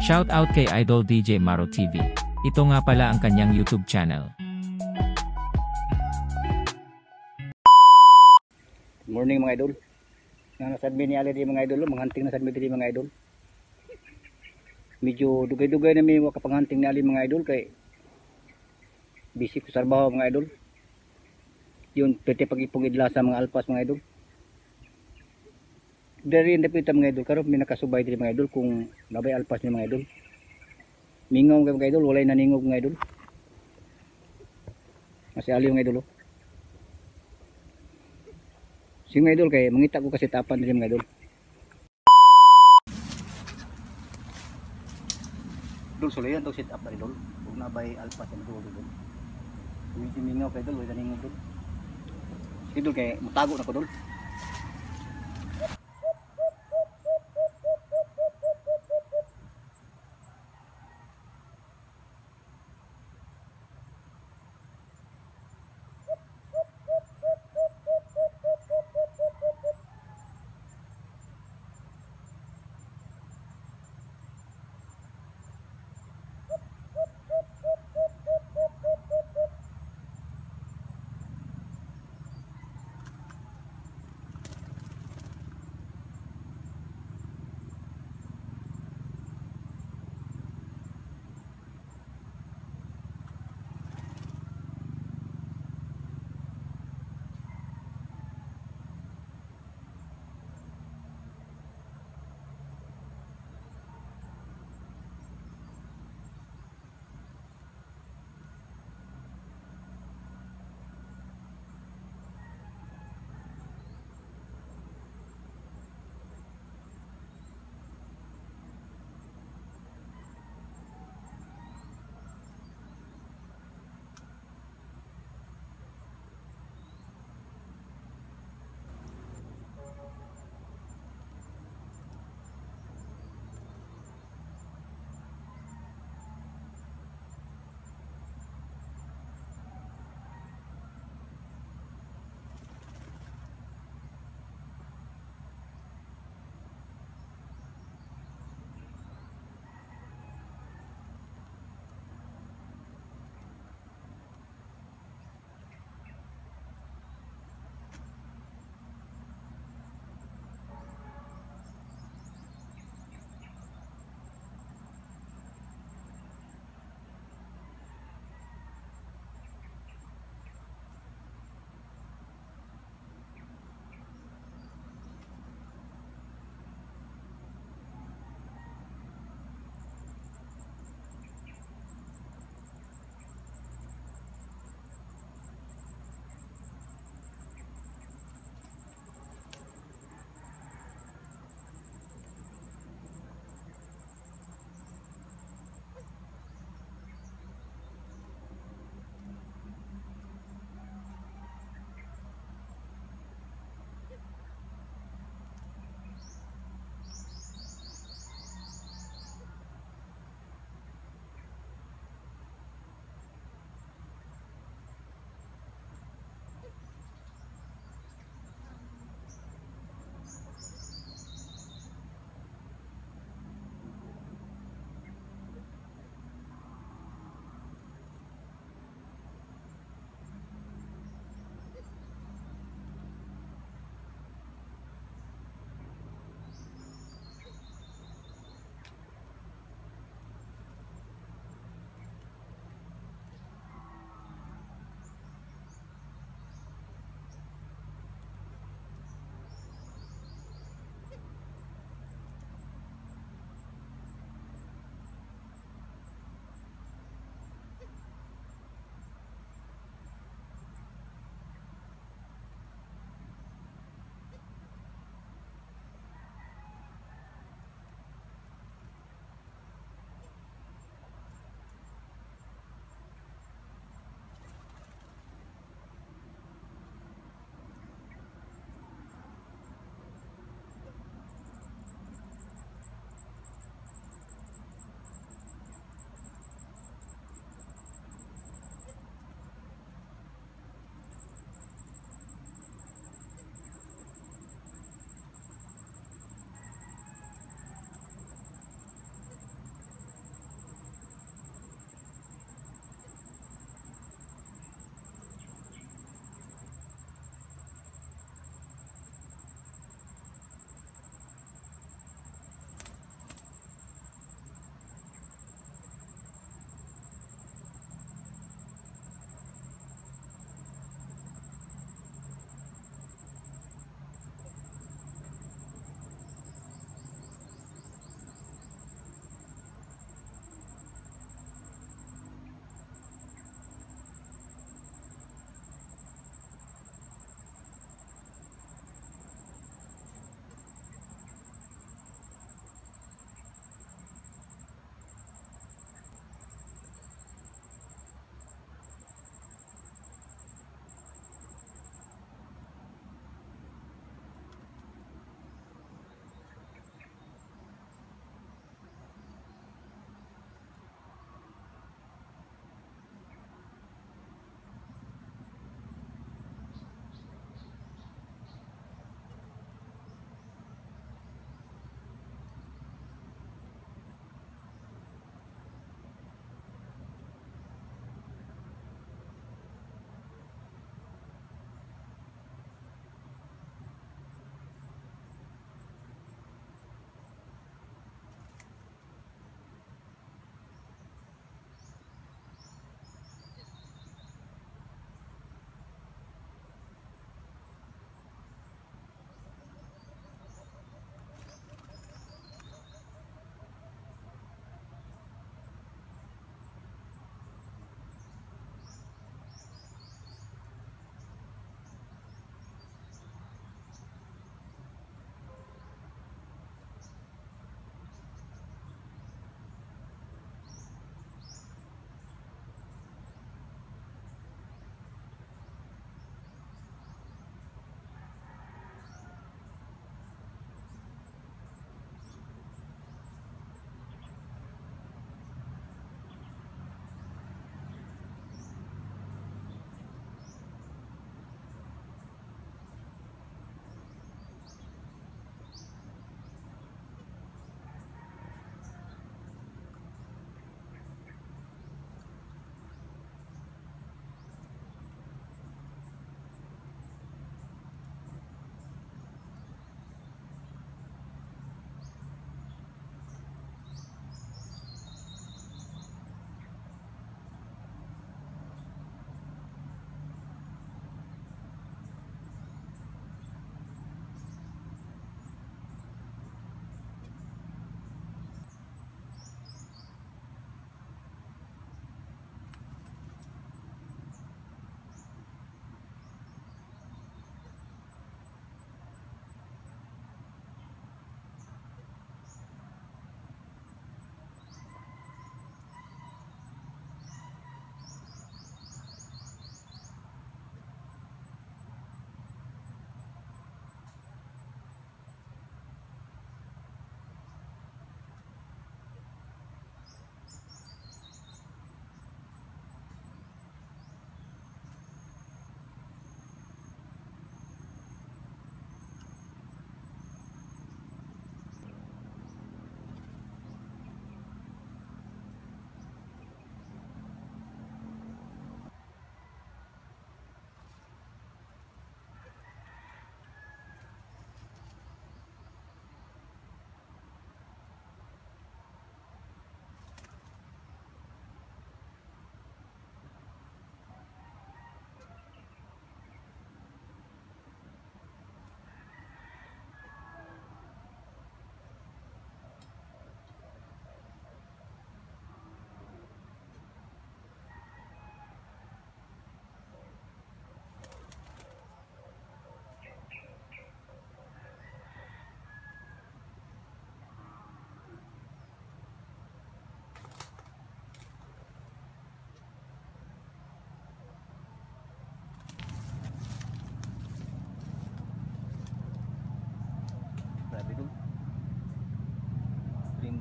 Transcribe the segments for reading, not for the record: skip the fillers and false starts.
Shout out kay Idol DJ Maro TV. Ito nga pala ang kanyang YouTube channel. Good morning mga idol. Nasadmi ni Ali di mga idol, manghunting na sadmi di mga idol. Medyo dugay-dugay na may kapanghanting ni Ali mga idol kay busy ko sa trabaho mga idol. Yun pwede pag-ipong idla sa mga alpas mga idol. Dari hindi pita mga idol karon may nakasubay diri mga idol kung nabay alpas ni mga idol. Mingaw mga idol, walay naningog mga idol. Masih ali mga idol. Si mga idol kay mangita ko kasi tapan diri mga idol. Dol sulayan to set up na idol. Ug nabay alpas ni idol. Medyo mingaw kay idol, walay naningog dol. Idol kay mutago na ko dol.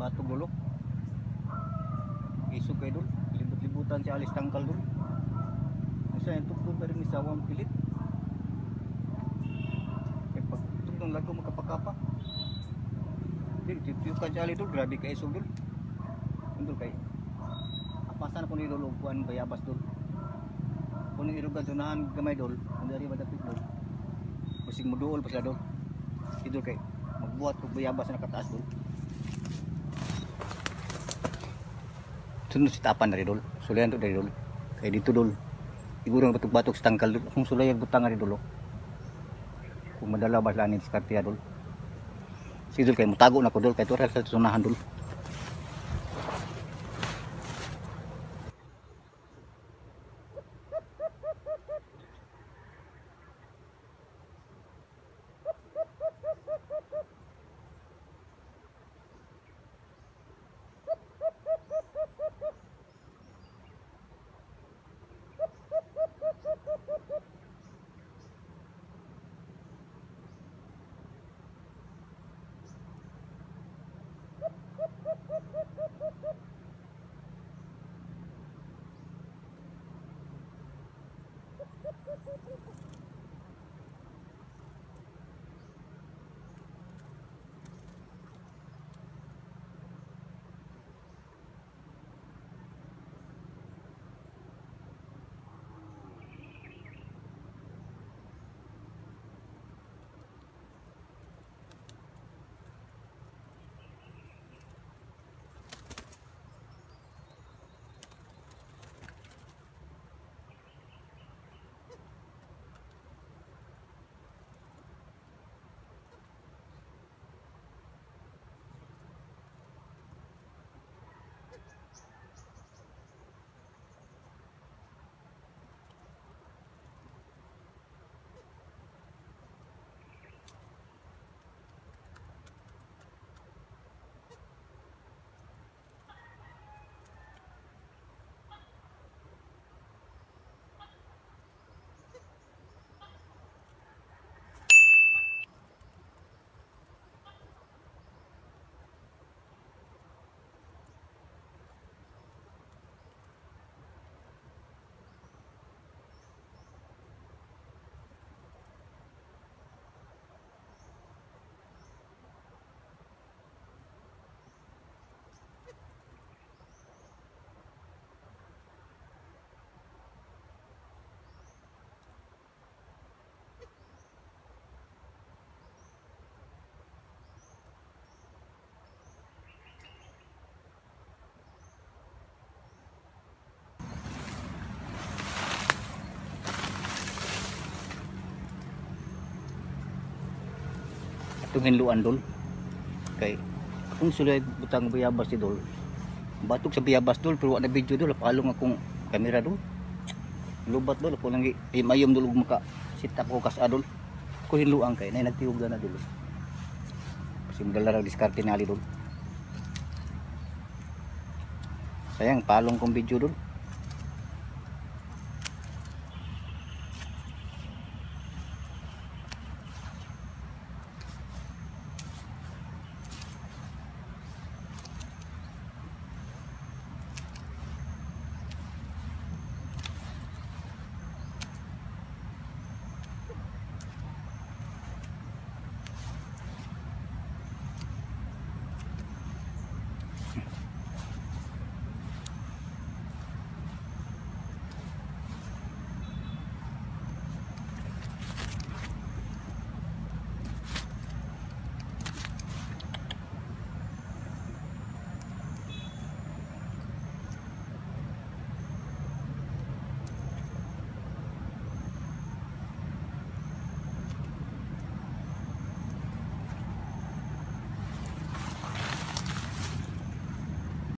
Batog dulo. Isog kay dul. Libut-libutan si alis tangkal dul. Asa yung tugtog pa rin ni sawang pilit. Kaya pag tugtog lago makapakapa. Tiyukan si alis dul, grabe kay isog dul. Dul kay apasan ko ni dul og kuan bayabas dul. Kung irugan sunahan gamay dul, andari madapit dul. Basig mo duol pa sila dul. Idul kay magbuhat og bayabas na nakataas dul. Sunod si tapan na rin dul. Sulayan to na rin dul. Kaya dito dul. Siguro ng batok-batok sa tangkal dul. Kung sulayan butang na rin dul. Kung madala ba sila ni diskartiya dul. Si dul kay mutago na ko dul. Kaya ito rin sa sunahan dul. Itong hinluan dul. Kay kung sila butang bayabas si dul. Batok sa bayabas dul pero wala video dul, palong akong kamera dul. Lubat dul ko nang imayom dul maka sita ko kas adul. Ko hinluan kay nay nagtiog na dul. Kasi magdala ra diskarte na ali dul. Sayang palong kong video dul.